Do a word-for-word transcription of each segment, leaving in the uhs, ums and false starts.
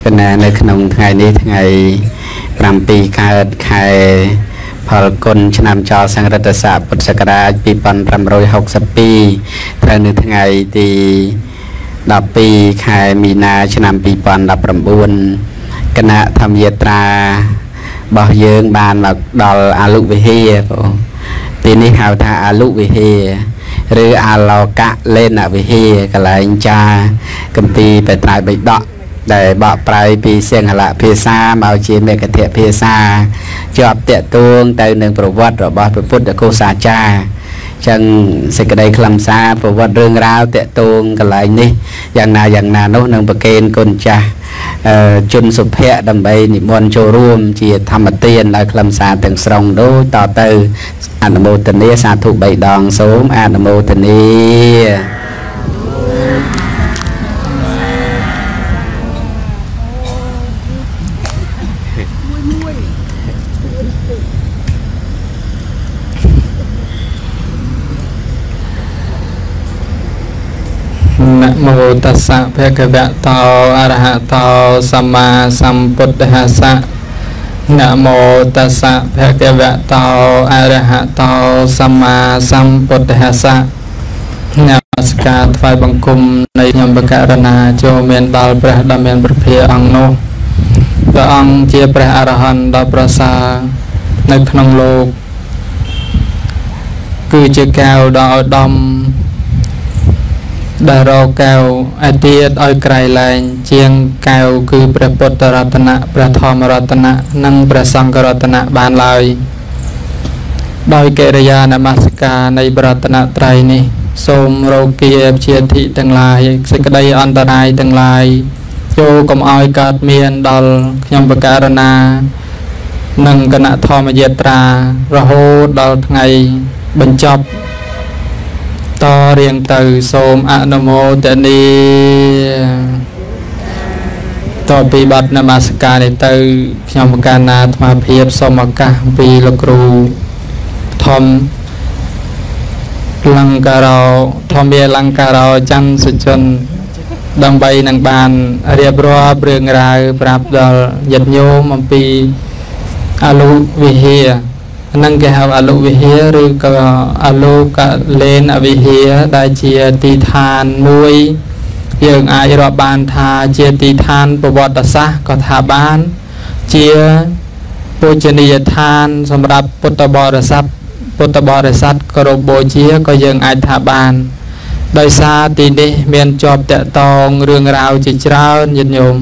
កណានៅក្នុងថ្ងៃនេះថ្ងៃប្រាំពីរកើតខែផលគុណឆ្នាំចសង្រិតស័កពុទ្ធសករាជពីរពាន់ប្រាំរយហុកសិបពីរត្រូវនៅថ្ងៃទីដប់ពីរខែមីនាឆ្នាំពីរពាន់ដប់ប្រាំបួនគណៈធម្មយាត្រារបស់យើងបានមកដល់អាលុវិហារទីនេះហៅថាអាលុវិហារឬអាឡោកៈលេនវិហារកន្លែងចាកម្ពីបត្រៃបិដកដែលបកប្រែពីសៀងហលភាសាមកជាមេកធៈភាសាជាប់តាក់ទងទៅនឹងប្រវត្តិរបស់ព្រះពុទ្ធកុសាចារ្យចឹងសេចក្តីខ្លឹមសារប្រវត្តិរឿងរ៉ាវតាក់ទងកន្លែងនេះយ៉ាងណាយ៉ាងណានោះនឹងប្រកេនគុណចាស់ជនសុភ័ក្រដើម្បីនិមន្តចូលរួមជាធម្មទានដោយខ្លឹមសារទាំងស្រុងដូចតទៅអនុមោទនាសាធុបីដងសូមអនុមោទនាนะโมตัสสะภะคะวะโตอะระหะโตสัมมาสัมพุทธัสสะนะโมตัสสะภะคะวะโตอะระหะโตสัมมาสัมพุทธัสสะนมัสการថ្វាយបង្គំនៃខ្ញុំបករណាចូលមានដល់ព្រះដ៏មានព្រះភិយអង្គនោះព្រះអង្គជាព្រះអរហន្តដ៏ប្រសើរនៅក្នុងលោកគឺជាកែវដ៏ឧត្តមដែលរកកែវឯទៀតឲ្យក្រៃលែងជាងកែវគឺព្រះពុទ្ធរតនៈព្រះធម្មរតនៈនិងព្រះសង្ឃរតនៈបានឡើយដោយកិរិយានមស្ការនៃបរតនត្រ័យនេះសូមរោគាជាធិទាំងឡាយសេចក្តីអន្តរាយទាំងឡាយចូលកុំឲ្យកើតមានដល់ខ្ញុំបករណានិងគណៈធម្មយាត្រារហូតដល់ថ្ងៃបញ្ចប់តរៀងទៅសូមអនុមោទនាតពីបទនមស្ការនេះទៅខ្ញុំបកណ្ណាអាត្មាភាពសូមឱកាសពីលោកគ្រូធម្មលង្ការោធម្មលង្ការោច័ន្ទសុជនដើម្បីនឹងបានរៀបរាប់រឿងរ៉ាវប្រាប់ដល់ញាតិញោមអំពីអាលុវិហារនឹងគេហៅអាលុវិហារឬក៏អាលុកលេនវិហារដែលជាទីឋានមួយយើងអាចរាប់បានថាជាទីឋានប្រវត្តិសាស្ត្រក៏ថាបានជាពូជនីយដ្ឋានសម្រាប់ពុទ្ធបរិស័ទពុទ្ធបរិស័ទគោរពបូជាក៏យើងអាចថាបានដោយសារទីនេះមានជាប់តាក់ទងរឿងរ៉ាវជាច្រើនញាតិញោម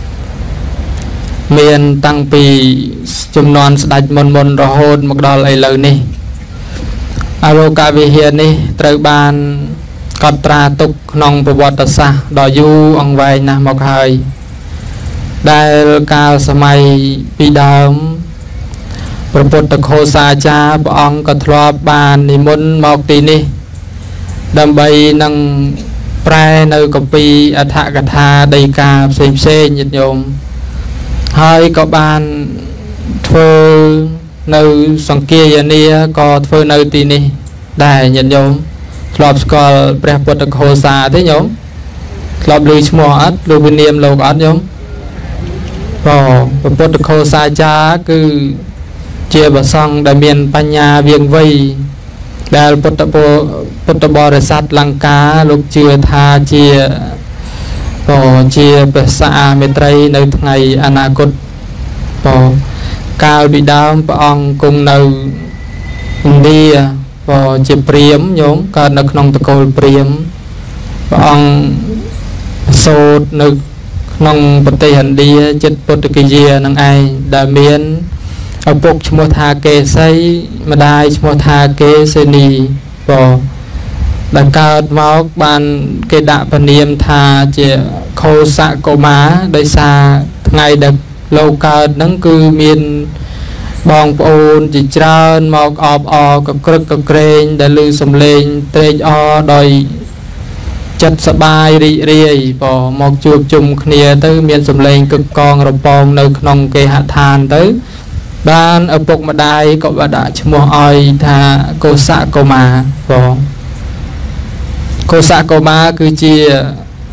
មានតាំងពីចំនួនស្ដេចមុនមុនរហូតមកដល់ឥឡូវនេះអាលោកវិហារនេះត្រូវបានកត់ត្រាទុកក្នុងប្រវត្តិសាស្ត្រដ៏យូរអង្វែងណាស់មកហើយដែលកាលសម័យពីដើមព្រះពុទ្ធឃោសាចារ្យព្រះអង្គក៏ធ្លាប់បាននិមន្តមកទីនេះដើម្បីនឹងប្រែនៅគម្ពីរអដ្ឋកថាដីកាផ្សេងផ្សេងញាតិញោមហើយក៏បានធ្វើនៅសង្គាយនាក៏ធ្វើនៅទីនេះដែរញាតិញោមធ្លាប់ស្គាល់ព្រះពុទ្ធឃោសាទេញោមធ្លាប់ឮឈ្មោះអត់ឬវិនាមលោកអត់ញោមក៏ព្រះពុទ្ធឃោសាចារ្យគឺជាព្រះសង្ឃដែលមានបញ្ញាវាងវៃដែលពុទ្ធពុទ្ធបរិស័ទលង្កាលោកជឿថាជាក៏ជាព្រះសាមេត្រីនៅថ្ងៃអនាគតក៏កាលពីដើមព្រះអង្គគង់នៅឥណ្ឌាក៏ជាព្រាហ្មណ៍ញោមកើតនៅក្នុងតកូលព្រាហ្មណ៍ព្រះអង្គសូត្រនៅក្នុងប្រទេសឥណ្ឌាជិតពុទ្ធគយានឹងឯងដែលមានឪពុកឈ្មោះថាកេសីម្ដាយឈ្មោះថាកេសេនីក៏ដែលកើតមកបានគេដាក់ពនាមថាជាខោសកុមារដោយសារថ្ងៃដែលលោកកើតហ្នឹងគឺមានបងប្អូនជាច្រើនមកអបអរកក្រឹកកក្រែងដែលឮសំឡេងត្រេកអរដោយចិត្តសប្បាយរីករាយក៏មកជួបជុំគ្នាទៅមានសំឡេងកឹកកងរំពងនៅក្នុងគេហដ្ឋានទៅបានឪពុកម្ដាយក៏បានដាក់ឈ្មោះឲ្យថាកុសកុមារក៏កុសកុមារគឺជា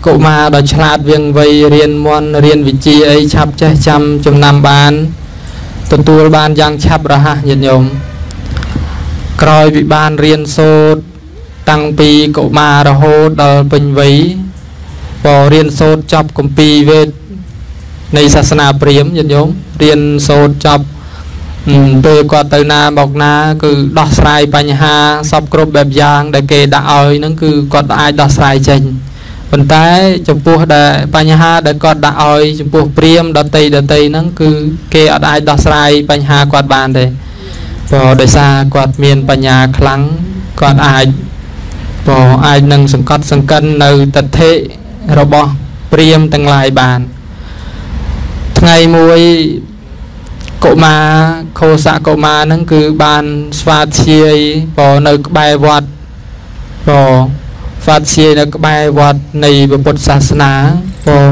កុមារដ៏ឆ្លាតវៀងវៃរៀនមន្តរៀនវិជ្ជាអីឆាប់ចេះចាំចំណាំបានទទួលបានយ៉ាងឆាប់រហ័សញាតិញោមក្រោយពីបានរៀនសូត្រតាំងពីកុមាររហូតដល់ពេញវ័យក៏រៀនសូត្រចប់គម្ពីរវេទនៃសាសនាព្រាហ្មណ៍ញាតិញោមរៀនសូត្រចប់ពេលគាត់ទៅណាមកណាគឺដោះស្រាយបញ្ហាសពគ្រប់បែបយ៉ាងដែលគេដាក់ឲ្យហ្នឹងគឺគាត់អាចដោះស្រាយចេញប៉ុន្តែចំពោះដែលបញ្ហាដែលគាត់ដាក់ឲ្យចំពោះព្រាហ្មណ៍ដតីដតីហ្នឹងគឺគេអត់អាចដោះស្រាយបញ្ហាគាត់បានទេព្រោះដោយសារគាត់មានបញ្ញាខ្លាំងគាត់អាចព្រោះអាចនឹងសង្កត់សង្កិននៅទិដ្ឋិរបស់ព្រាហ្មណ៍ទាំងឡាយបានថ្ងៃមួយកុមារខោសៈកុមារហ្នឹងគឺបានស្វាធ្យាយព្រោះនៅក្បែរវត្តព្រោះស្វាធ្យាយនៅក្បែរវត្តនៃពុទ្ធសាសនាព្រោះ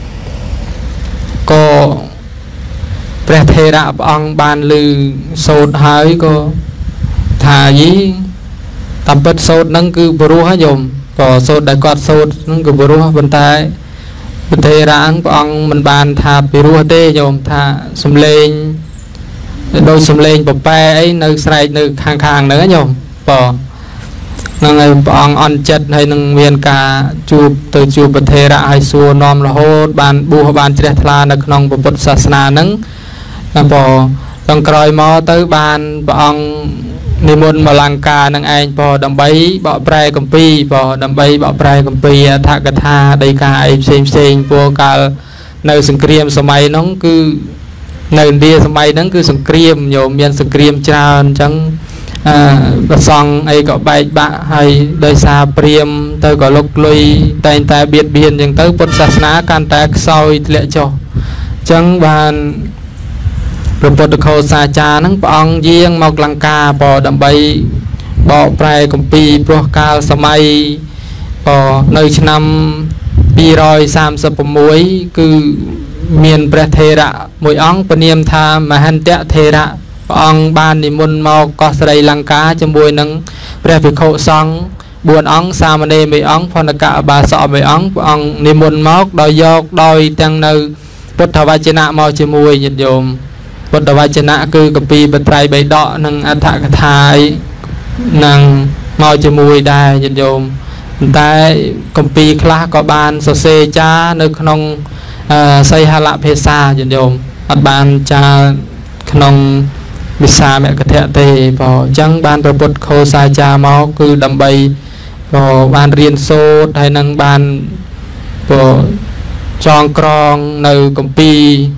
ក៏ព្រះថេរៈព្រះអង្គបានឮសូត្រហើយក៏ថាយីតាមពិតសូត្រហ្នឹងគឺព្រោះហ៎ញោមក៏សូត្រដែលគាត់សូត្រហ្នឹងគឺព្រោះប៉ុន្តែព្រះថេរៈព្រះអង្គមិនបានថាពីរោះទេញោមថាសំឡេងដោយសំឡេងបបែអីនៅស្រែកនៅខាងខាងហ្នឹងញោមបើហ្នឹងហើយព្រះអង្គអន់ចិត្តហើយនឹងមានការជួបទៅជួបព្រះថេរៈហើយសួរនាំរហូតបានបួសបានជ្រះថ្លានៅក្នុងពុទ្ធសាសនាហ្នឹងបើដល់ក្រោយមកទៅបានព្រះអង្គនិមន្តមកលង្កានឹងឯងបើដើម្បីបកប្រែគម្ពីរបើដើម្បីបកប្រែគម្ពីរអត្ថកថាដីកាអីផ្សេងផ្សេងព្រោះកាលនៅសង្គ្រាមសម័យហ្នឹងគឺនៅឥណ្ឌាសម័យហ្នឹងគឺសង្គ្រាមញោមមានសង្គ្រាមច្រើនអញ្ចឹងអឺប្រសង់អីក៏បែកបាក់ហើយដោយសារព្រាហ្មណ៍ទៅក៏លុកលុយតែងតែបៀតបៀនអញ្ចឹងទៅពុទ្ធសាសនាកាន់តែខ្សោយធ្លាក់ចុះអញ្ចឹងបានព្រះពុទ្ធឃោសាចារ្យហ្នឹងព្រះអង្គយាងមកលង្កាបើដើម្បីបកប្រែគម្ពីរព្រោះកាលសម័យបើនៅឆ្នាំពីររយសាមសិប៦គឺមានព្រះថេរៈមួយអង្គព្រានាមថាមហន្តថេរៈព្រះអង្គបាននិមន្តមកកោះស្រីលង្កាជាមួយនឹងព្រះភិក្ខុសង្ឃបួនអង្គសាមណេរមួយអង្គផនកឧបាសកមួយអង្គព្រះអង្គនិមន្តមកដោយយកដោយទាំងនៅពុទ្ធវចនៈមកជាមួយញាតិញោមពុទ្ធវចនៈគឺគម្ពីរបត្រៃបិដកនិងអត្ថកថានឹងមកជាមួយដែរញាតិញោមប៉ុន្តែគម្ពីរខ្លះក៏បានសរសេរចារនៅក្នុងសីហលភាសាញាតិញោមអត់បានចារក្នុងវិសាមកថៈទេបើអញ្ចឹងបានព្រះពុទ្ធឃោសាចារ្យមកគឺដើម្បីក៏បានរៀនសូត្រហើយនឹងបានក៏ចងក្រងនៅគម្ពីរ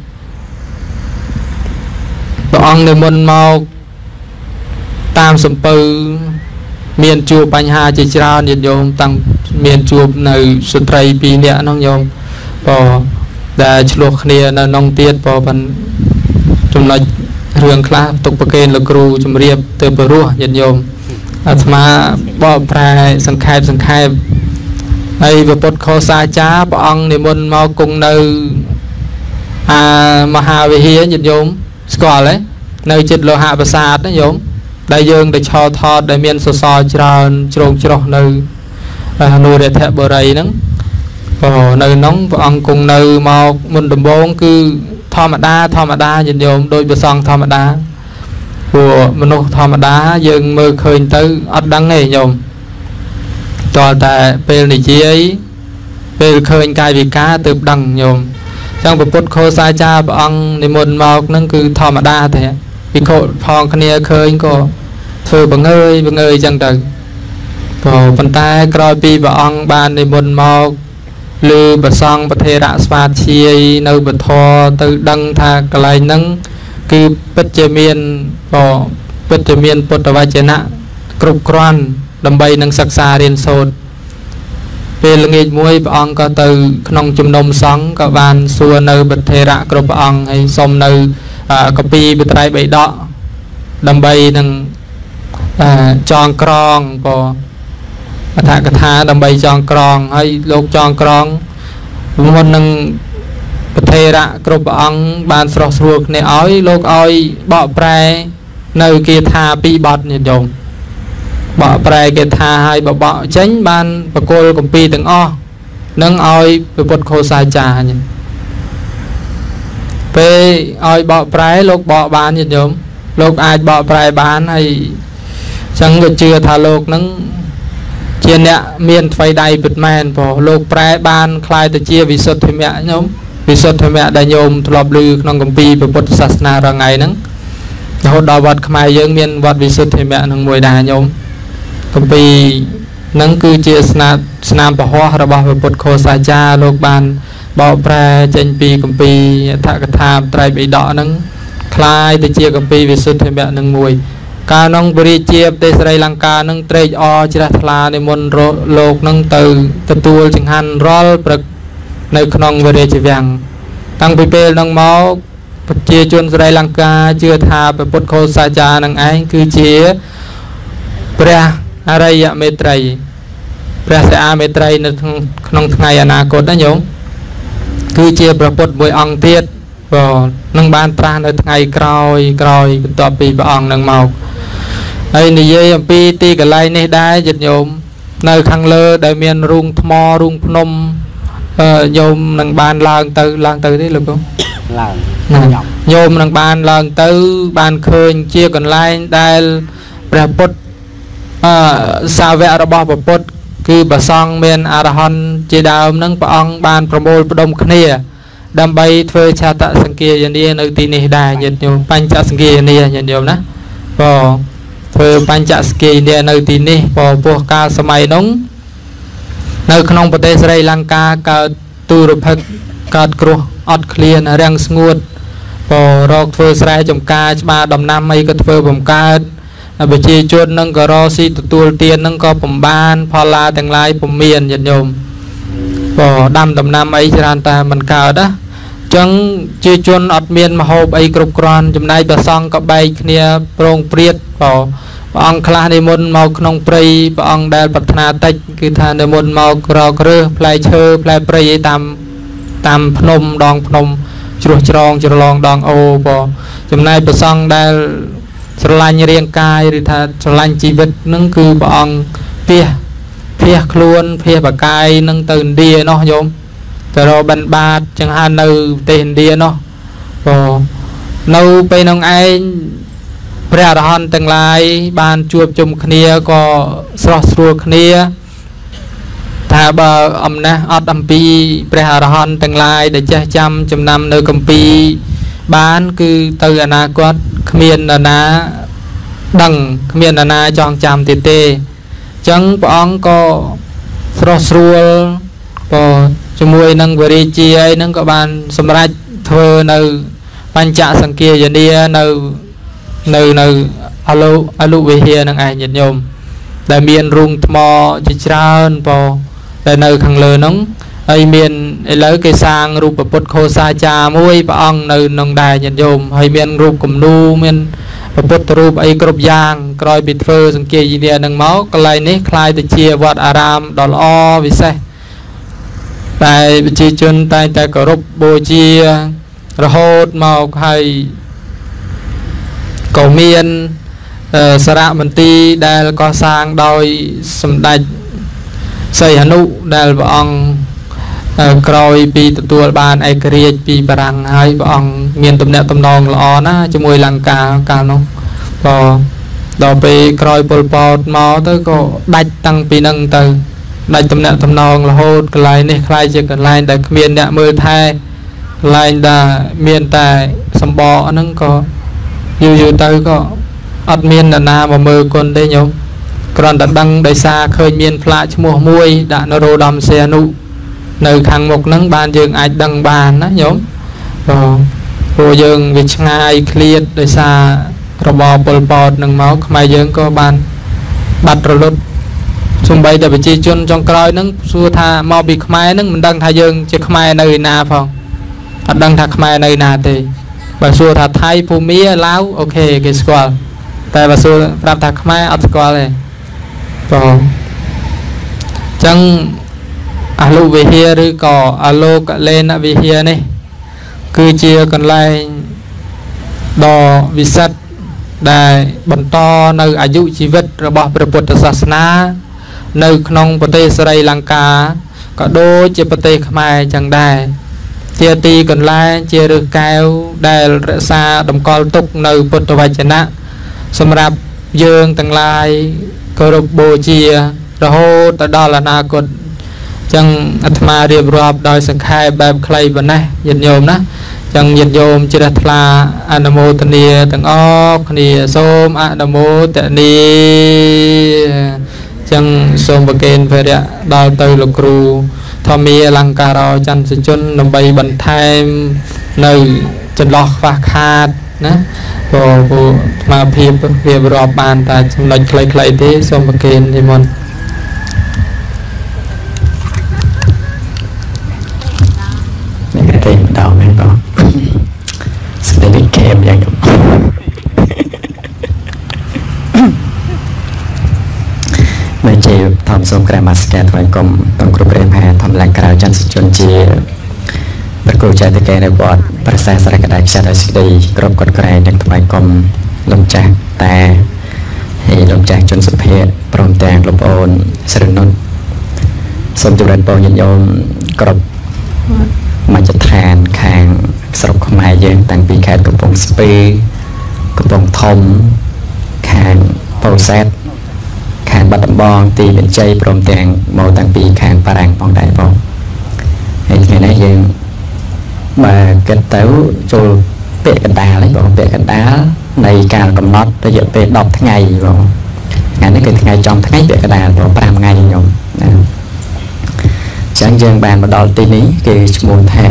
ព្រះអង្គនិមន្តមកតាមសំពៅមានជួបបញ្ហាជាច្រើនញាតិញោមតាំងមានជួបនៅស្ត្រីពីរនាក់ហ្នឹងញោមបើដែលឆ្លោះគ្នានៅក្នុងទៀតបើមិនចំណុចរឿងខ្លះទុកប្រកេនលោកគ្រូជំរាបទៅព្រោះញាតិញោមអាត្មាបកប្រែសង្ខេបសង្ខេបហើយព្រះពុទ្ធឃោសាចារ្យព្រះអង្គនិមន្តមកគង់នៅអាមហាវិហារញាតិញោមស្គាល់ទេនៅចិត្តលោហៈប្រាសាទណាញោមដែលយើងទៅឆោថតដែលមានសសរច្រើនជ្រងជ្រោះនៅនូរថបុរីហ្នឹងបើនៅក្នុងព្រះអង្គគង់នៅមកមុនដំបូងគឺធម្មតាធម្មតាញាតិញោមដោយប្រសងធម្មតាព្រោះមនុស្សធម្មតាយើងមើលឃើញទៅអត់ដឹងទេញោមតើតែពេលនិយាយពេលឃើញកាយវិការទើបដឹងញោមចឹងព្រះពុទ្ធឃោសាចារ្យព្រះអង្គនិមន្តមកហ្នឹងគឺធម្មតាទេភិក្ខុផងគ្នាឃើញក៏ធ្វើបង្ើយបង្ើយចឹងទៅក៏ប៉ុន្តែក្រោយពីព្រះអង្គបាននិមន្តមកឬប្រសង់ប្រធេរៈស្វាធ្យាយនៅបធរទៅដឹងថាកន្លែងហ្នឹងគឺពិតជាមានក៏ពិតជាមានពុទ្ធវចនៈគ្រប់គ្រាន់ដើម្បីនឹងសិក្សារៀនសូត្រពេលល្ងាចមួយព្រះអង្គក៏ទៅក្នុងជំនុំសង្ឃក៏បានសួរនៅប្រធេរៈគ្រប់ព្រះអង្គហើយសុំនៅកពីបត្រៃបិដកដើម្បីនឹងចងក្រងក៏អត្ថកថាដើម្បីចងក្រងហើយលោកចងក្រងមុននឹងប្រធេរៈគ្រប់ព្រះអង្គបានស្រស់ស្រួលគ្នាឲ្យលោកឲ្យបកប្រែនៅគាថាពីរបទញាតិញោមបកប្រែគាថាឲ្យបបកចេញបានបកគលគម្ពីរទាំងអស់ nâng oi bột khô sa cha nhỉ pe oi bọ trái lục bọ bán nhỉ nhôm lục ai bọ trái bán hay chẳng được chưa thà lục nâng chia nè miền phơi đầy bịt mền bỏ lục trái bán khai từ chia vì sốt thì mẹ nhôm vì sốt thì mẹ đại nhôm lọp lư nông công ty bột sa na ra ngày nâng hốt đào vật khai dương miền vật vì sốt thì mẹ nâng mùi đà nhôm công ty nâng cứ chia sna snam bảo hoa ra bảo bột khô sa cha lục bàn bảo pra trên pi công ty thạ tham trai bị đỏ nâng khai từ chia công ty vì sốt thì mẹ nâng mùi ca nông bri chia tây Sri Lanka nâng trai o chia thla để môn lục nâng từ từ tuol chẳng hạn roll bực nơi nông về chỉ vàng tăng pp nâng máu chia chôn Sri Lanka chưa thà bột khô sa cha nâng anh cứ chia pra Araya Metrai Prasa Metrai nông ngày anh cột đó nhung cứ chia bột bồi ong tiết vào nâng ban tra nơi ngày còi còi tọa pi bong nâng màu đây này dây pi ti cái lai này đai dịch nhôm nơi khang lơ đại miền rung thmo rung phnom nhôm nâng ban lang từ lang từ đấy được không nhôm nâng ban lang từ ban khơi chia còn lai đai bột sao vẽ ra bao bột cứ bà song miền Arahon chỉ đào nâng bong ban promo đông khnia đam bay thuê cha tạ sang kia dân đi nơi tin này đài nhận nhiều pan cha sang kia này nhận nhiều nè bỏ thuê pan cha sang kia này nơi tin này bỏ buộc ca samay nóng nơi không có thể Sri Lanka cả tu rụp hết cả cua ọt clean răng nguột bỏ rọc thuê Sri trong ca ba đầm năm mấy cái thuê bầm ca bởi chỉ chuột nâng có ro si tu tiền nâng có bầm ban phò laទាំងlai bầm miền nhận nhôm bỏ đam đầm năm ấy ra ta mình cao đó chẳng chỉ chuột ọt miền mà hộp ấy cục con chấm này bà song có bay kia prong priết bỏ ông khai đi môn màu nông prey ông đào bật na tách cứ tha đi môn màu cỏ cưa play chơi play prey tam tam phnom đong phnom chuột tròn chuột long đong ô bỏ chấm này bà song đàoสลายเรียงกายหรือถ้าสลายชีวิตนั่นคือบ่องเพียเพียคล้วนเพียปากกายนั่งตื่นดีเนาะโยมแต่เราบันบาดจังหันនៅទេឥណ្ឌាเนาะก็នៅពេលនោះឯងព្រះអរហន្តទាំងឡាយបានជួបជុំគ្នាក៏ស្រស់ស្រួលគ្នាថាបើអំណះអត់អំពីព្រះអរហន្តទាំងឡាយដែលចេះចាំចំណាំនៅគម្ពីរបានគឺទៅអនាគតគ្មាននរណាដឹងគ្មាននរណាចងចាំទៀតទេអញ្ចឹងព្រះអង្គក៏ស្រស់ស្រួលក៏ជាមួយនឹងវរិជាអីហ្នឹងក៏បានសម្រេចធ្វើនៅបញ្ចសង្គាយនានៅនៅនៅអលុអលុវិហារនឹងឯងញាតិញោមដែលមានរូងថ្មជាច្រើនពោដែលនៅខាងលើហ្នឹងហើយមានឥឡូវគេសាងរូបពុទ្ធខោសាចាមួយព្រះអង្គនៅក្នុងដែរញាតិញោមហើយមានរូបគំនូមានពុទ្ធរូបអីគ្រប់យ៉ាងក្រោយពីធ្វើសង្គាយនានឹងមកកន្លែងនេះคล้ายទៅជាវត្តអារាមដ៏ល្អវិសេសតែប្រជាជនតែងតែគោរពបូជារហូតមកហើយក៏មានសារមន្ទីរដែលកសាងដោយសម្ដេចសីហនុដែលព្រះអង្គក្រោយពីទទួលបានឯករាជ្យពីបារាំងហើយព្រះអង្គមានទំនាក់ទំនងល្អណាស់ជាមួយលង្កាកាលនោះក៏ដល់ពេលក្រោយពលពតមកទៅក៏ដាច់តាំងពីនឹងទៅដាច់ទំនាក់ទំនងរហូតកន្លែងនេះខ្លាយជាកន្លែងដែលគ្មានអ្នកមើលថែកន្លែងដែលមានតែសម្បកហ្នឹងក៏យូរយូរទៅក៏អត់មានអ្នកណាមកមើលគុណទេញោមគ្រាន់តែដឹងដោយសារឃើញមានផ្លាកឈ្មោះមួយដាក់នរោត្តមសីហនុនៅខាងមុខហ្នឹងបានយើងអាចដឹងបានណាញោមក៏ព្រោះយើងវាឆ្ងាយឃ្លាតដោយសាររបបប៉ុលពតនឹងមកខ្មែរយើងក៏បានបាត់រលត់សូម្បីតែប្រជាជនចុងក្រោយហ្នឹងសួរថាមកពីខ្មែរហ្នឹងមិនដឹងថាយើងជាខ្មែរនៅឯណាផងអត់ដឹងថាខ្មែរនៅណាទេបើសួរថាថៃភូមាឡាវអូខេគេស្គាល់តែបើសួរប្រាប់ថាខ្មែរអត់ស្គាល់ទេបងអញ្ចឹងអលុវិហារឬក៏អលោកលេនវិហារនេះគឺជាកន្លែងដ៏វិសិទ្ធដែលបន្តនៅអាយុជីវិតរបស់ព្រះពុទ្ធសាសនានៅក្នុងប្រទេសស្រីលង្កាก็đôi chỉ bát tê khai chẳng đài chia ti còn lại chia được cao đài xa đồng con tục nơi bột vài chân á xâm rạp dương tầng lai cơ độc bồ chia rồi hô tại đó là na cột chẳng atma riêng rộp đòi sẵn khai bạp khlây bên này dịch nhôm đó chẳng dịch nhôm chỉ đặt là anamo tani tầng ốc ni xôm anamo tani chẳng xôm bạc kênh về đấy đòi từ lục rù thọ mi lăng cà rò chẳng sẽ chôn nằm bay bẩn thêm nơi chân lọt và khát nè bộ bộ mà phim phim rộp bàn ta chẳng nói khlây khlây thế xôm bạc kênh thì mòn Hãy subscribe cho kênh Ghiền Mì Gõ để không bỏ lỡ những video hấp dẫn mình chỉ thầm xong cái mặt scan thôi cùng cùng group em hay thầm lại cái chân chân chỉ bật câu chuyện thì cái này bọn bật xe ra cái đại sẽ đây group con cái đang thay cùng lồng trang ta hay lồng trang chân sụp hết prom tang lồng ôn sườn non xong chụp lên bao nhiêu nhôm group màจะทานคางสรุปขมายยังต่างปีแคดกระปงสปีกระปงทมคางโปรเซสคางบัตรบองตีเป็นใจพรมแดงโมต่างปีคางปารังปองได้ปองไอ้ไงนะยังมากันเต้าจูเปะกันดาเลยบอกเปะกันดาในการกำหนดจะเยอะเปะดอกทั้งไงบอกงานนี้คือทั้งไงจอมทั้งไงเปะกันดาบอกปรามไงยงchẳng dừng bàn mà đòi tin ý cái muốn thà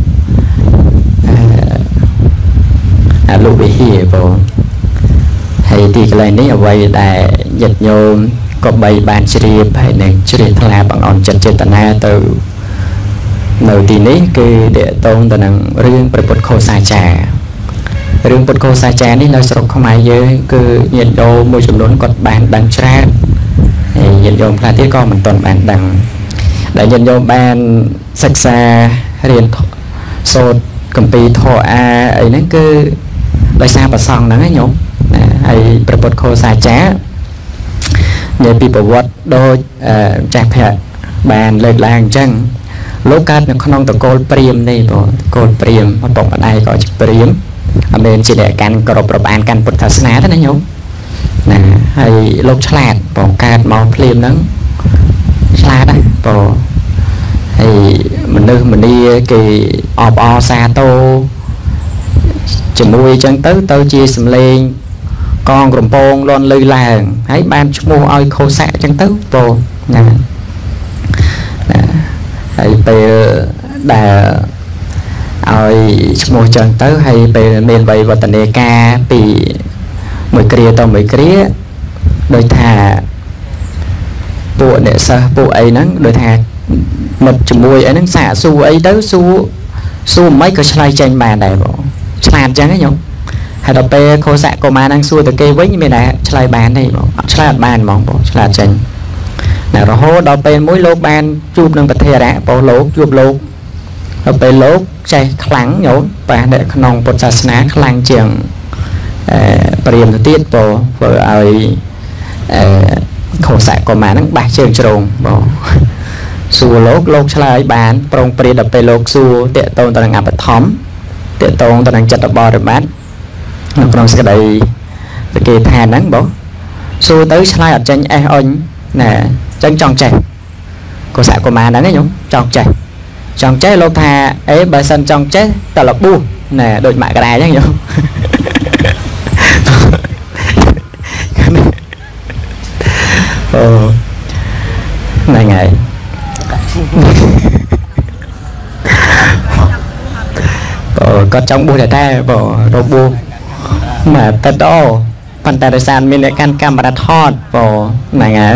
à lúc bị hiểu bộ hay thì cái này nếu vậy là dịch nhôm có bay bàn chìa hay này chìa thà bằng on chân chân tận ha từ đầu tiên ấy cái để tôn từ năng riêng bật bật khô sai trà riêng bật khô sai trà này nó sẽ không ai với cứ nhiệt độ môi trường lớn còn bàn đằng tra nhiệt độ là thế con mình toàn bàn đằng đại nhân vô ban sạch xa riêng sốt cầm pi thọ a ấy nó cứ đại xa và sòng nó ấy nhung hay bật bật khô xa chá nhờ pi bảo vật đôi chạc hẹ bàn lên làng chân lúc cát nó không tờ côn priêm đây bộ côn priêm nó bỗng ở đây gọi priêm ở bên chỉ để can cọp cọp an can bật thắt ná thế này nhung nè hay lúc chạt bỗng cát màu priêm nắng xa đấy bộ thì mình đưa mình đi cái ọp o xa tô chỉ nuôi chân tới tôi chia sầm lên con gồm bông luôn lư làng hãy ban mua oi khô xạ chân tới bộ nè hay về đà oi mua chân tới hay về miền vậy và tận đề ca bị mười kia tao mười kia đôi thà bộ để sao bộ ấy nắng đôi thà một chùm mùi ấy nắng xả su ấy tới su su mấy cái slide trên bàn này bộ slide chẳng ấy nhung hay đọc pe khô xạ cô mà đang xua từ cây với như bên này slide bàn này bộ slide bàn mong bộ slide trên nào rồi hô đọc pe mỗi lô bàn chụp nâng bật thề đã bộ lô chụp lô đọc pe lô chạy kháng nhổ và để nòng bột sả ná kháng trường priềm tiết bộ vừa ai khổ xạ của mà nó bạc trường trồn bộ xua lốt lốt lại bán prong pri đập pe lốt xua tiện tôn tao đang ngập thóm tiện tôn tao đang chặt đập bò được bán nó còn sẽ đầy cái thà nắng bộ xua tới slide ở trên e on nè chân tròn chè khổ xạ của mà nó nhúng tròn chè tròn chè lốt thà ấy bà sân tròn chè tao là bu nè đôi mại cái đài chứ nhung ờ này ngày ờ có trong buổi ta bỏ đồ bu mà ta đo phần ta đời san mình lại can camera thon bỏ này ngày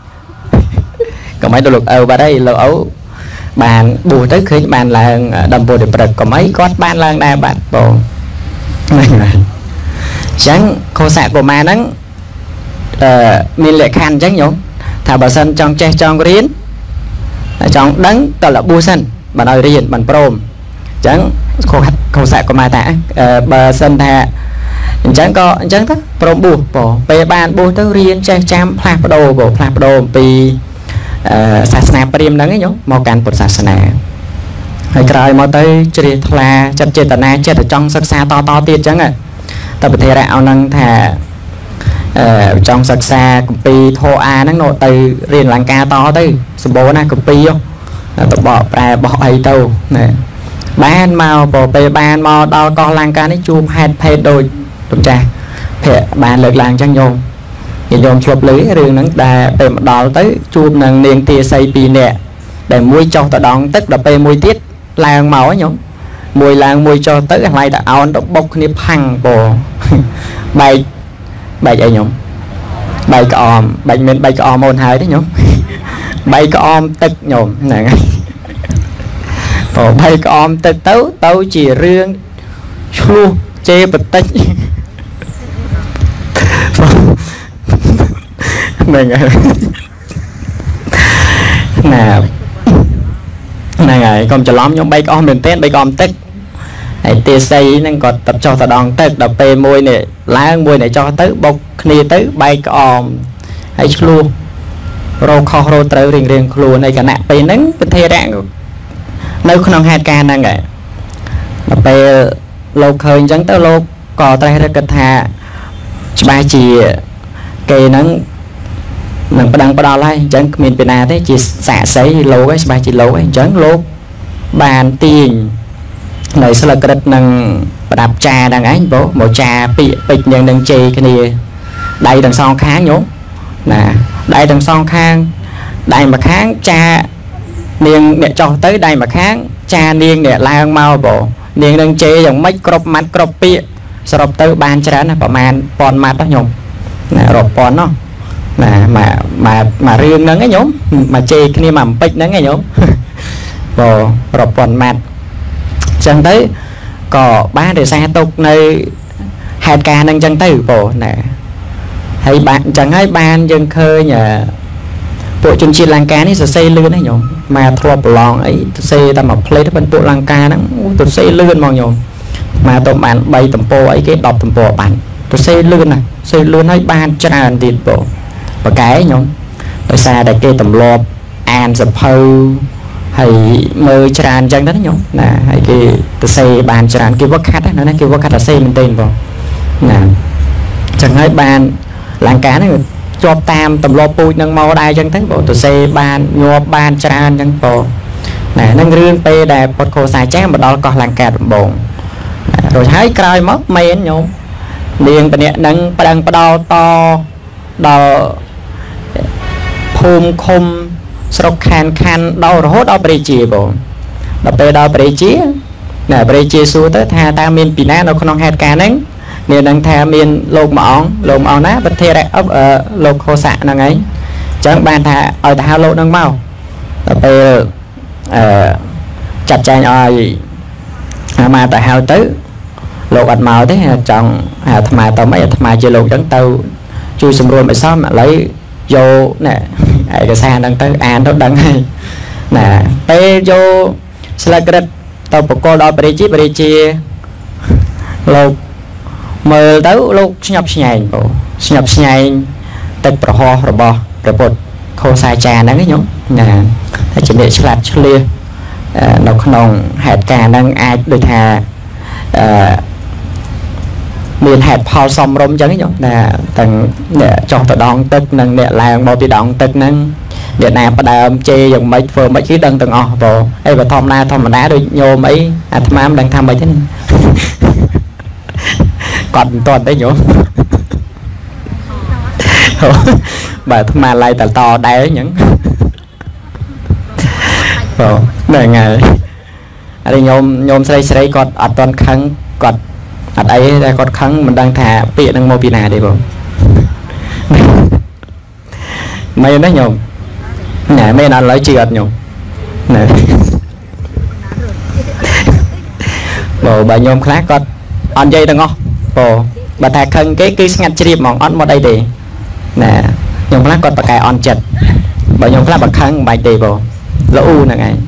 có mấy đồ lục ở vào đây lỗ ấu bàn bù tới khi bàn là đầm bù để bật có mấy con ban lang đa bạn bỏ này ngày chẳng khô xạ của mà nắng mình lại khăn chắc nhúng thả bà sân trong che trong riêng trong đấng tao là bu sân bà nói riêng bằng prom chẳng khô khô xạ của mai ta bà sân thả chẳng có chẳng đó prom bu bỏ về bàn bu tới riêng che chăm plap đồ bộ plap đồ vì សាសនាព្រាហ្មណ៍ហ្នឹងញោមមកកាន់ពុទ្ធសាសនាហើយក្រោយមកទៅជ្រះថ្លាចិត្តចេតនាចិត្តចង់សិក្សាតតទៀតអញ្ចឹងតែប្រធារៈឲ្យនឹងថាអឺចង់សិក្សាគម្ពីរធរអាហ្នឹងនោះទៅរៀនលង្ការតទៅសម្បូរណាគម្ពីរទៅបកប្រែបោះអីទៅណាបានមកពេលបានមកដល់កោះលង្ការនេះជួបហេតុភេទដូចលោកចាស់ភ័ក្របានលើកឡើងអញ្ចឹងញោមនិយាយឆ្លប់លឺរឿងហ្នឹងដែលពេលមកដល់ទៅជួបនឹងនាងទាសីពីរនាក់ដែលមួយចុះទៅដងទឹកដល់ពេលមួយទៀតឡើងមកញោមមួយឡើងមួយចុះទៅខ្លាយតែអោនទៅបុកគ្នាផាំងពបែកបែកអីញោមបែកក្អមបែកមានបែកក្អមអូនហើយទេញោមបែកក្អមទឹកញោមហ្នឹងហើយពបែកក្អមទឹកទៅទៅជារឿងឆ្លោះជេរបតិចហ្នឹងហើយណាហ្នឹងហើយកុំច្រឡំខ្ញុំបែកក្អមមែនទែនបែកក្អមទឹកហើយទាសីហ្នឹងក៏តបចុះទៅដងទឹកដល់ពេលមួយនេះឡើងមួយនេះចុះទៅបុកគ្នាទៅបែកក្អមហើយឆ្លោះរោខុសរោត្រូវរៀងរៀងខ្លួនในគណៈពេលហ្នឹងប្រធារៈនៅក្នុងហេតុការណ៍ហ្នឹងហើយដល់ពេលលោកឃើញអញ្ចឹងទៅលោកក៏ត្រេះរិះគិតថាច្បាស់ជាគេហ្នឹងនឹងប្តឹងផ្ដាល់ហើយអញ្ចឹងគ្មានពីណាទេជាសាក្សីលោកឯងច្បាស់ជាលោកឯងអញ្ចឹងលោកបានទាញនៅស្លឹកក្រិតនឹងប្រដាប់ចាហ្នឹងឯងបងមកចាពាកពេជ្រយ៉ាងនឹងជេរគ្នាដៃទាំងសងខាងញោមណាដៃទាំងសងខាងដៃម្ខាងចានាងអ្នកចោះទៅដៃម្ខាងចានាងអ្នកឡើងមកបងនាងនឹងជេរយ៉ាងម៉េចគ្រប់ម៉ាត់គ្រប់ពាកសរុបទៅបានច្រើនណាប្រហែលពាន់ម៉ាត់ណាញោមណារាប់ពាន់ណោះណាមកមកមករឿងហ្នឹងឯងញោមមកជេរគ្នាមកអំពេចហ្នឹងឯងញោមបងរាប់ពាន់ម៉ាត់អញ្ចឹងទៅក៏បានរក្សាទុកនៅហេតុការណ៍ហ្នឹងអញ្ចឹងទៅបងណាហើយបានអញ្ចឹងហើយបានយើងឃើញពួកជនជាតិលង្កានេះសរសេរលឿនណាញោមមកធ្លាប់ប្រឡងអីសរសេរតែមួយផ្លេតទៅពួកលង្កាហ្នឹងសរសេរលឿនហ្មងញោមមកទៅបានបីតំពោអីគេដប់តំពោបានសរសេរលឿនណាសរសេរលឿនហើយបានច្រើនទៀតបងបកែញោមដោយសារតែគេទម្លាប់អានសភៅហើយមើលច្រើនអញ្ចឹងទៅញោមណាហើយគេសរសេរបានច្រើនគេវឹកខាត់ណាគេវឹកខាត់សរសេរមែនទេបងណាអញ្ចឹងហើយបានលង្កាហ្នឹងជាប់តាមទម្លាប់ពូជនឹងមកដែរអញ្ចឹងទៅបងសរសេរបានញាប់បានច្រើនអញ្ចឹងបងណានឹងរឿងពេលដែលពុទ្ធខោសាចាមកដល់កោះលង្កាដំបងរួចហើយក្រោយមកមែនញោមនាងម្នាក់នឹងប្តឹងផ្ដោតតដល់ភូមិឃុំស្រុកខានខានដល់រហូតដល់ព្រះជាបងដល់ពេលដល់ព្រះជាណាព្រះជាសួរទៅថាតើមានពីណានៅក្នុងហេតុការណ៍ហ្នឹងនាងនឹងថាមានលោកមួយអង្គលោកមួយអង្គណាប្រធារៈលោកខោសៈហ្នឹងឯងអញ្ចឹងបានថាឲ្យទៅហៅលោកហ្នឹងមកដល់ពេលអឺចាត់ចែងឲ្យមកទៅហៅទៅលោកអត់មកទេចង់អាត្មាទៅមិនអាត្មាជាលោកអញ្ចឹងទៅជួយសម្រួលមិនសមឥឡូវយកណែឯកសារហ្នឹងទៅអានទៅដឹងហើយណាពេលយកស្លឹកក្រិតទៅបកគលដល់ព្រះជាព្រះជាលោកមើលទៅលោកស្ញប់ស្ញែងបងស្ញប់ស្ញែងទឹកប្រហោះរបស់ព្រះពុទ្ធខោសាចាហ្នឹងញោមណាតែជាអ្នកឆ្លាតឆ្លៀសនៅក្នុងហេតុការណ៍ហ្នឹងអាចដូចថាអឺមានហេតុផលសមរម្យអញ្ចឹងញោមណាទាំងអ្នកចោះទៅដងទឹកនិងអ្នកឡើងមកពីដងទឹកហ្នឹងអ្នកណាផ្ដើមជេរយ៉ាងម៉េចធ្វើម៉េចគឺដឹងទាំងអស់បងហើយបើធម្មតាធម្មតាដូចញោមអីអាត្មាមិនដឹងថាម៉េចទេគាត់មិនទាន់ទេញោមបើអាត្មាឡាយតតដែរអញ្ចឹងបងហ្នឹងហើយហើយញោមញោមស្រីស្រីគាត់អត់ទាន់ខឹងគាត់អត់អីតែគាត់ខឹងមិនដឹងថាពាក្យនឹងមកពីណាទេបងមែនទេញោមណែមែនអត់ឡើយជឿអត់ញោមណែបងបើញោមខ្លះគាត់អត់និយាយទាំងអស់បងបើថាខឹងគេគឺស្ងាត់ជ្រាបហ្មងអត់មកអីទេណែញោមខ្លះគាត់ប្រកែអន់ចិត្តបើញោមខ្លះបើខឹងមិនបាច់ទេបងល្អហ្នឹងឯង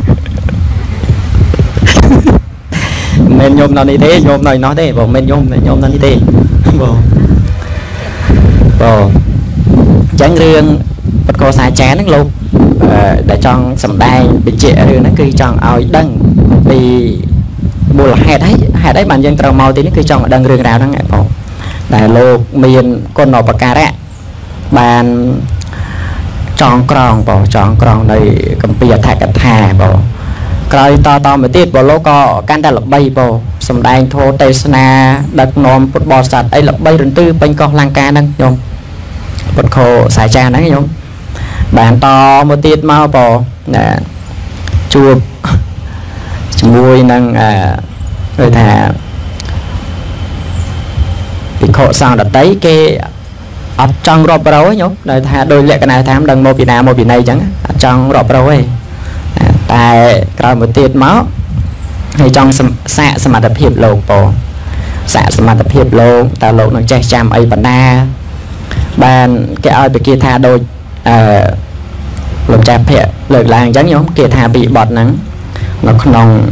មិនញោមនៅនេះទេញោមនៅនោះទេបងមិនញោមញោមនៅនេះទេបងបងអញ្ចឹងរឿង bật cô xài chén nó lục để cho sầm đai bị trệ rồi nó cứ chọn ao đăng vì mua là hai đấy hai đấy bạn dân trâu màu thì nó cứ chọn đăng rừng rào đó ngại bỏ là lô miền con nọ bạc cà rạ bàn chọn cròn bỏ chọn cròn này cầm bìa thạch cả thà bỏ coi to to mới tiết bỏ lô co can ta lập bay bỏ sầm đai thô tây na đặt nôm bò sạt ấy lập bay rừng tư bên con lang ca nâng nhung bật khô xài cha nắng nhung bàn to một tiết mau bò nè chua mùi năng à người thà bị khổ sang đặt đấy cái ở trong rộp rấu ấy nhúc đời thà đôi lệ cái này tham đằng một bị nào một bị này chẳng ở trong rộp rấu ấy tại coi một tiết máu hay trong xạ xem mặt hiệp lộn bò xạ xem mặt hiệp lộn ta lộn nó che chăm ấy bản na bàn cái ơi bị kia tha đôi lộn chạp hệ lời làng chẳng nhóm kia tha bị bọt nắng nó không nòng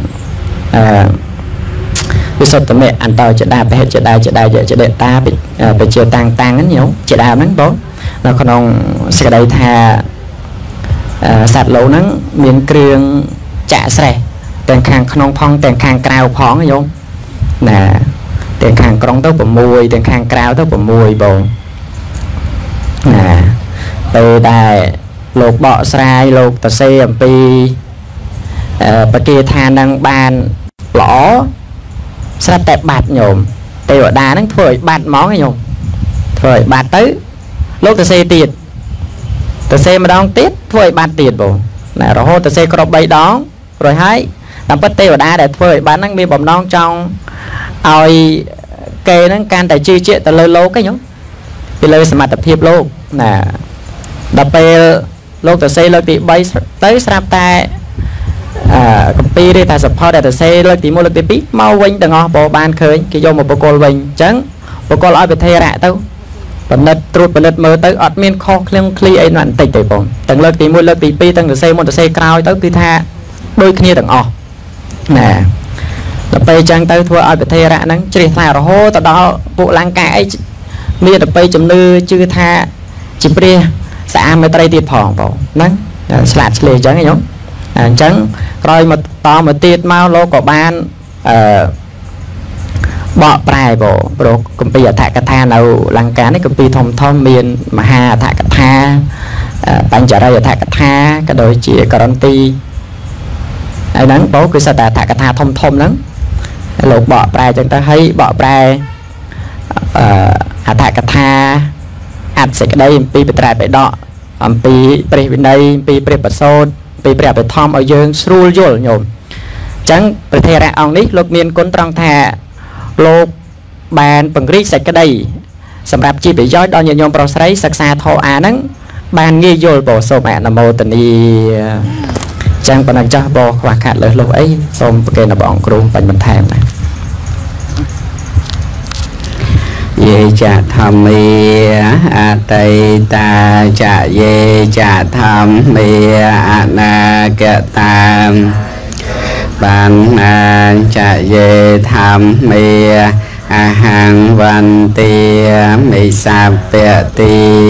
vì sao tụi mẹ ăn tàu chạy đa phải chạy đa chạy đa chạy chạy đệm ta bị bị chiều tăng tăng ngắn nhiều chạy đa nắng bó nó không nòng sẽ đây tha sạt lỗ nắng miếng kêu chạ xe tiền khang không phong tiền khang cao phóng không nè tiền khang con tóc của mùi tiền khang cao tóc của mùi bồn nè từ đài lột bọ sai lột tờ xe em pi bà kia tha năng ban lõ sắp tẹp bạt nhổm tê ở đá nó phơi bạt món nhổm phơi bạt tới lúc tờ xe tiền tờ xe mà đong tiết phơi bạt tiền bồ nè rồi hô tờ xe có bay đó rồi hãy làm bất tê ở đá để phơi bán năng mi bầm non trong oi kê nó can tại chi chuyện tờ lơ lô cái nhổm thì lơ xem mặt tập hiệp lô nè đập bê lúc tờ xe lơ bị bay tới sắp tay công ty đi ta support để xe lên thì mua lực tí mau quanh đừng ngó bộ ban khơi cái vô một bộ cô quanh trắng bộ cô nói về thay rạ tao phần đất trút phần đất mơ tới admin kho clean clean ấy đoạn tịch tịch bồn tầng lực thì mua lực tí pi tầng xe một xe cao tới cứ tha đôi khi đừng ngó nè đập bay trắng tới thua ở về thay rạ nắng chỉ thà rồi hô tao đó bộ lang cãi mía đập bay chấm nư chưa tha chỉ bia xã mới tay tiệt phỏng bộ nắng sạt lề trắng nhúng trắng rồi mà to mà tiết mau lô của ban bọ prai bộ bộ công ty ở thạch tha nào lăng cá này công ty thông thông miền mà hà thạch tha bạn trở đây ở thạch tha cái đôi chỉ guarantee ai nắng bố cứ sao ta thạch tha thông thông lắm lột bọ prai chúng ta thấy bọ prai ở thạch tha ăn sẽ cái đây pi bị trai bị đọ pi pi bên đây pi pi bật sôn bị bẹp bị thom ở dương sưu dul nhổm chẳng bị thay ra ông nít lục miền côn trăng thà lục bàn bằng gri sạch cái đây sầm rạp chi bị giói đo nhiều nhôm pro sấy sạc xa thô á nắng bàn nghi dul bổ sổ mẹ là mô tình đi chẳng còn đang cho bò và khát lời lục ấy xong cái là bọn krum bệnh mình thèm này ye cha tham mi a tây ta cha ye cha tham mi a na ke ta ban na cha ye tham mi a hang van ti mi sa pe ti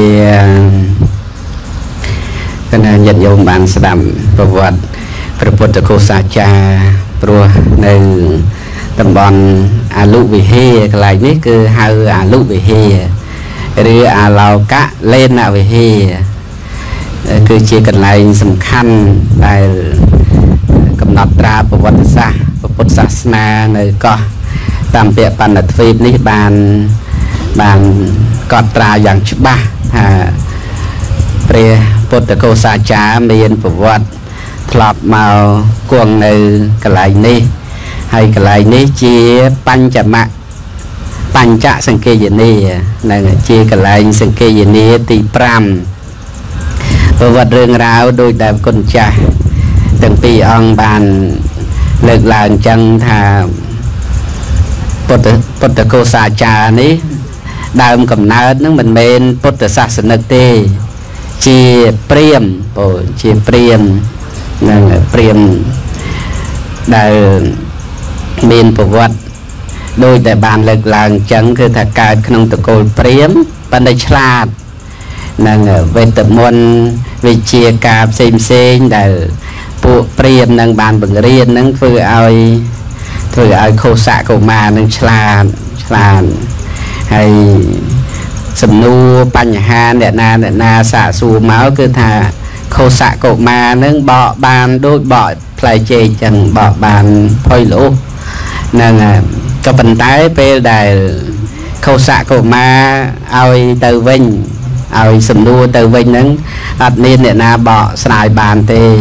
cái này nhận dùng bạn sẽ làmประวัติพระพุทธโฆษาจาปรัวในตำบลอาลุวิเฮกลายนี้คือฮาอาลุวิเฮหรืออาลาวกะเล่นอาวิเฮคือเชื่อกันลายสำคัญได้กำหนดตราประวัติศาสตร์พระพุทธศาสนาในก็ตามเปียปันทวีปนี้บานบานกอดตราอย่างฉบับพระพุทธโฆษาจามีนประวัติทลอบมากวงในกลายนี้ให้กลายนี้เจียปัญจมะปัญจสังเกยนีนั่นเจียกลายสังเกยนีตีปรามประวัติเรื่องราวโดยแบบคนจ่าตั้งปีองบานเลิกลางจังทาพุทธพุทธโฆษาจานี้ดาวกำเนิดนั่นมันเป็นพุทธศาสนาเตเจียเปรียมโอ้เจียเปรียมนั่นเปรียมได้มีนประวัติโดยแต่บานเลิกลางจังคือถ้าการขนมตะโกนเปรียมปันได้ฉลาด năng về tập môn về chia cà xem xem để bộ priêm năng bàn bằng riêng năng vừa ai vừa ai khâu xạ cầu mà năng tràn tràn hay sầm nu pan nhà nè na nè na xạ xù máu cứ thà khâu xạ cầu mà năng bọ bàn đôi bọ phải chê chẳng bọ bàn phơi lỗ năng có phần tái về đài khâu xạ cầu mà ai từ vinh ai sầm nu từ vinh năng ạt nên nè na bọ xài bàn tê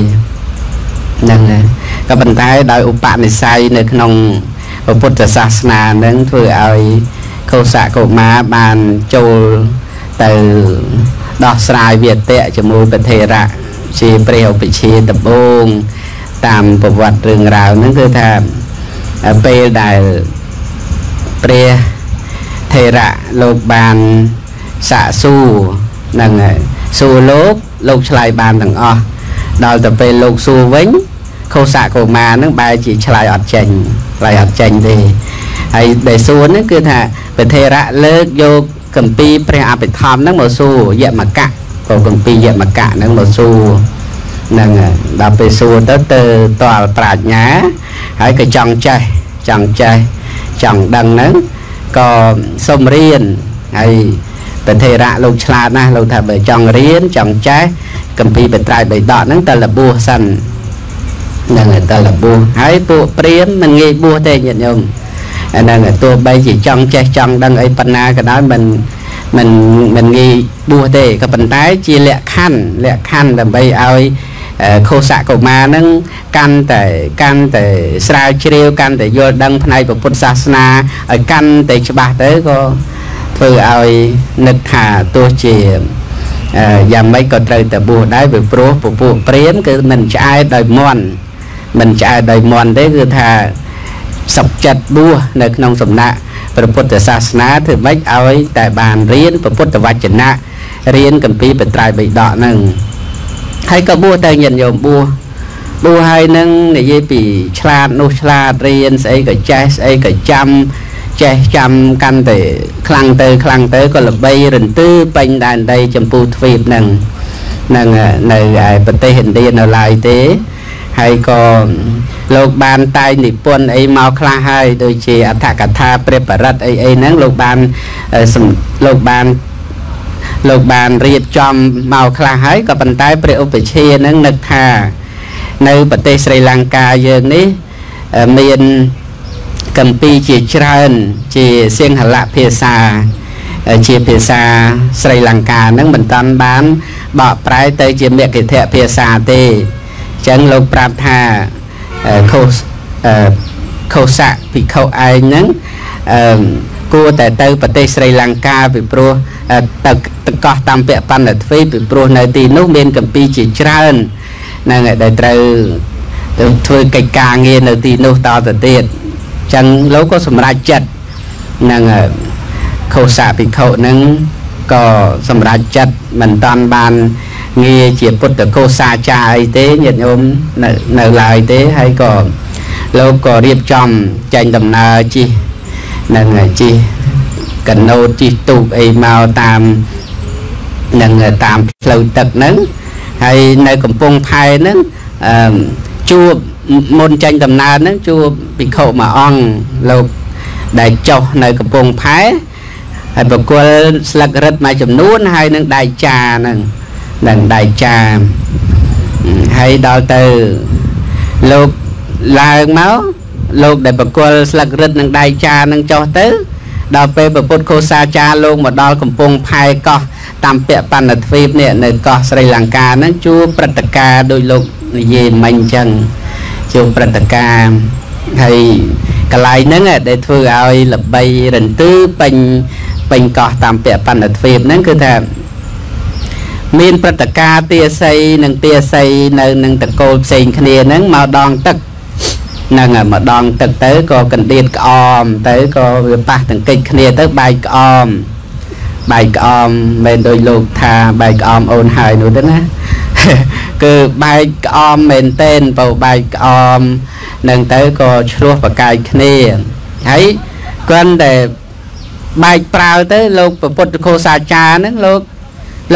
năng có phần tái đòi upa này say nơiក្នុងពុទ្ធសាសនានឹងធ្វើឲ្យខោសៈកុមារបានចូលទៅដោះស្រាយវាទៈជាមួយព្រះថេរៈជាព្រះឧបជាដំបូងតាមប្រវត្តិរឿងរ៉ាវហ្នឹងគឺថាពេលដែលព្រះថេរៈលោកបានសាកសួរនឹងសួរលោកលោកឆ្លើយបានទាំងអស់ដល់ទៅពេលលោកសួរវិញខោសៈកុមារហ្នឹងបែរជាឆ្លើយអត់ចេញឆ្លើយអត់ចេញទេហើយដែលសួរហ្នឹងគឺថាព្រះថេរៈលើកយកគម្ពីរព្រះអភិធម្មហ្នឹងមកសួរយមកៈក៏គម្ពីរយមកៈហ្នឹងមកសួរហ្នឹងដល់ពេលសួរទៅទៅតលប្រាជ្ញាហើយក៏ចង់ចេះចង់ចេះចង់ដឹងហ្នឹងក៏សុំរៀនហើយព្រះថេរៈលោកឆ្លាតណាស់លោកថាបើចង់រៀនចង់ចេះគម្ពីរបិត្រៃបិដកហ្នឹងតើលបួសសិននឹងតើលបួសហើយពួកព្រាហ្មណ៍មិនងាយបួសទេញាតិញោមអាហ្នឹងទោះបីជាចង់ចេះចង់ដឹងអីប៉ុណ្ណាក៏ដោយមិនមិនមិនងាយបួសទេក៏ប៉ុន្តែជាលក្ខខណ្ឌលក្ខខណ្ឌដើម្បីឲ្យខោសៈកុមារហ្នឹងកាន់តែកាន់តែស្រាវជ្រាវកាន់តែយល់ដឹងផ្នែកពុទ្ធសាសនាឲ្យកាន់តែច្បាស់ទៅក៏ធ្វើឲ្យនឹកថាទោះជាយ៉ាងម៉េចក៏ត្រូវតែបួសដែរពីព្រោះពពួកព្រាហ្មណ៍គឺមិនឆ្អែតដោយមន់មិនឆ្អែតដោយមន់ទេគឺថាសុខចិត្តបួសនៅក្នុងសំណាក់ព្រះពុទ្ធសាសនាធ្វើម៉េចឲ្យតែបានរៀនពុទ្ធវចនៈរៀនគម្ពីរបិត្រៃបិដកហ្នឹងហើយក៏បួសទៅញាតិញោមបួសបួសហើយនឹងនិយាយពីឆ្លាតនោះឆ្លាតរៀនស្អីក៏ចេះស្អីក៏ចាំចេះចាំកាន់តែខ្លាំងទៅខ្លាំងទៅក៏ល្បីរន្ទឺពេញដែនដីចម្ពោះទ្វីបហ្នឹងនឹងនៅឯប្រទេសឥណ្ឌានៅឡើយទេហើយក៏លោកបានតែងនិពន្ធអីមកខ្លះហើយដូចជាអដ្ឋកថាព្រះបរិត្តអីអីហ្នឹងលោកបានលោកបានលោកបានរៀបចំមកខ្លះហើយក៏ប៉ុន្តែព្រះឧបជាហ្នឹងនឹកថានៅប្រទេសស្រីលង្កាយើងនេះមានគម្ពីរជាច្រើនជាសៀងហលភាសាជាភាសាស្រីលង្កាហ្នឹងមិនតាន់បានបកប្រែទៅជាមគ្គធភាសាទេអញ្ចឹងលោកប្រាប់ថាខុសខុសៈភិក្ខុឯងហ្នឹងគួរតែទៅប្រទេសស្រីលង្កាពីព្រោះទៅតកោះតាមពបណ្ឌទ្វីបពីព្រោះនៅទីនោះមានគម្ពីរជាច្រើនហ្នឹងហើយដែលត្រូវទៅធ្វើកិច្ចការងារនៅទីនោះតទៅទៀតចឹងលោកក៏សម្រេចចិត្តនឹងខុសៈភិក្ខុហ្នឹងក៏សម្រេចចិត្តមិនតាន់បានងារជាពុទ្ធកោសាចារ្យអីទេញាតិញោមនៅនៅឡើយទេហើយក៏លោកក៏រៀបចំចេញដំណើរជិះនឹងជិះកណូតជិះទូកអីមកតាមនឹងតាមផ្លូវទឹកហ្នឹងហើយនៅកំពង់ផែហ្នឹងអឺជួបមុនចេញដំណើរហ្នឹងជួបភិក្ខុមួយអង្គលោកដែលចុះនៅកំពង់ផែហើយបកុលស្លឹករឹតមួយចំនួនហើយនឹងដៃចាហ្នឹងនឹងដៃចាហើយដល់ទៅលោកឡើងមកលោកដែលបកុលស្លឹករឹតនឹងដៃចានឹងចុះទៅដល់ពេលពុទ្ធកោសាចារ្យលោកមកដល់កំពង់ផែកោះតាមពបណ្ឌទ្វីបនេះនៅកោះស្រីលង្កាហ្នឹងជួបព្រឹត្តិការណ៍ដោយលោកនិយាយមិញអញ្ចឹងជួបព្រឹត្តិការណ៍ហើយកន្លែងហ្នឹងដែលធ្វើឲ្យល្បីរន្ទឺពេញពេញកោះតាមពបណ្ឌទ្វីបហ្នឹងគឺថាមានព្រឹត្តិការណ៍ទាស័យនិងទាស័យនៅនឹងតកូលផ្សេងគ្នាហ្នឹងមកដងទឹកហ្នឹងហើយមកដងទឹកទៅក៏កណ្ដៀតក្អមទៅក៏វាប៉ះទង្គិចគ្នាទៅបែកក្អមបែកក្អមមិនដូចលោកថាបែកក្អមអូនហើយនោះទេណាគឺបែកក្អមមែនតែនបើបែកក្អមនឹងទៅក៏ឆ្លោះប្រកែកគ្នាហើយគាត់តែបែកប្រាវទៅលោកពុទ្ធកោសាចារ្យហ្នឹងលោកលោក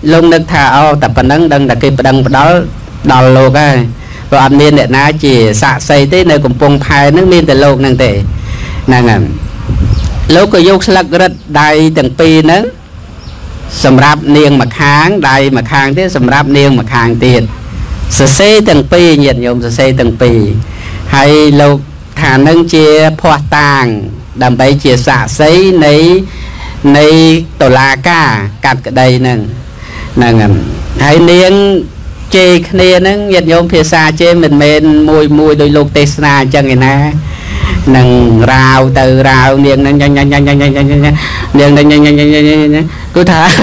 ลงนึกท่าเอาแต่ปนังดังแต่กิบดังปดอลดอลโลกไอ้ก็อันนี้เนี่ยนะจีสะใส่ที่ในกลุ่มปงพายนึกมีแต่โลกนั่งแต่นั่งงั้นโลกก็ยกสลักรัดได้ตั้งปีนึงสำหรับเนียงมาค้างได้มาค้างที่สำหรับเนียงมาค้างตีดเสียตั้งปีเหยียดโยมเสียตั้งปีให้โลกฐานนึงเจียพอต่างดำไปเจียสะใส่ในในตุลากากัดกระไดนั่งนั่งงั้นให้เนียงเจคเนียนึงเหยียดโยมเพียซาเจมันเมนมวยมวยโดยโลกเตสนาจังไงนะนั่งราวเตอราวเนียงนั่งยังยังยังยังยังยังยังเนียงนั่งยังยังยังยังยังกูถาม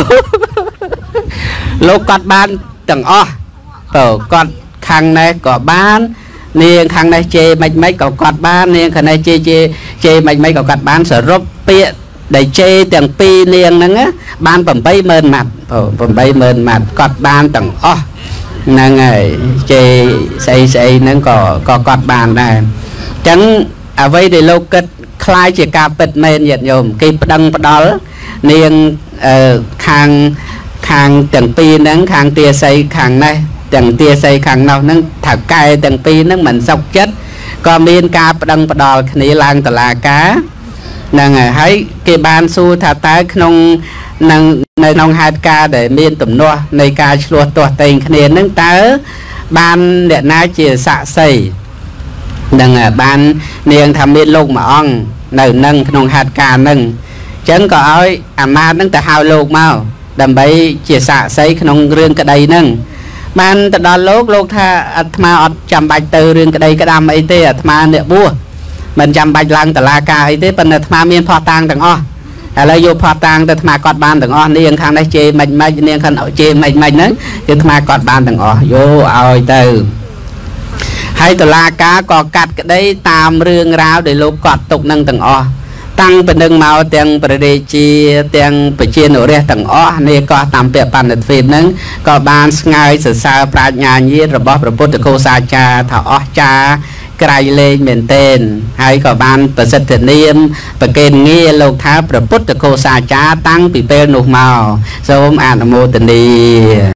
โลกกัดบ้านต่างอ้อเปิดกัดขังในก่อบ้านเนียงขังในเจไม่ไม่ก่อกัดบ้านเนียงขังในเจเจเจไม่ไม่ก่อกัดบ้านสรุปเปียได้เจต่างปีเนียงนั่งáบ้านผมไปเมินหมัดผมไปเมินหมัดกัดบ้านต่างอ้อนั่งไงเจใส่ใส่นั่งก่อก่อกัดบ้านได้จังเอาไว้ในโลกกัดคลายเจกาเป็ดเมนเหยียดโยมกีบดังปดอลเนียงคางคางต่างปีนั่งคางเตียใส่คางในต่างเตียใส่คางนอกนั่งถักไก่ต่างปีนั่งเหมือนสกจัดก็มีนกาปดังปดอลขณีลางตลากานั่งไงให้เก็บบานสู้ถ้าตายขนมนั่งในนองหาดกาđểมีนตุ่มนัวในการชัวตัวเต็งขณีนั่งตาบานเด็ดน้าเจียสะใส่นั่งบานเนียงทำมีนลงมาอ่องในนั่งขนมหาดกานั่งฉันก็เอาอามาตั้งแต่หาวโลกมาดำไปเจียสะใส่ขนมเรื่องกระไดนั่งมันแต่ดอนโลกโลกถ้าอาตมาอดจำใบเตอเรื่องกระไดกระดำไอเตอาตมาเนี่ยบัวมันจำใบลังแต่ลากาไอเตเป็นอาตมาเมียนพอตังต่างอ้ออะไรโยพอตังแต่อาตมากอดบานต่างอ้อนี่ยังข้างได้เจมันไม่เนี่ยข้างเจมันไม่นั้นอาตมากอดบานต่างอ้อโยเอาไอเตอให้แต่ลากาก็กัดก็ได้ตามเรื่องราวโดยโลกกอดตกนั่งต่างอ้อตั้งเป็นหนึ่งเมาเตียงประเดชีเตียงประเชียนโอเรียต่างอ้อนี่ก็ตามเปียปันฟินนั้นก็บานง่ายศึกษาปราชญายีระบบระบบตะโกซาจาถาอ้อจากลายเลยเหม็นเต้นให้ก็บานประสิทธิ์เนียมประเกณฑ์เงี้ยโลกท้าประพุทธโคซาจาตั้งปีเปลหนุกเมาสมอนุโมทนี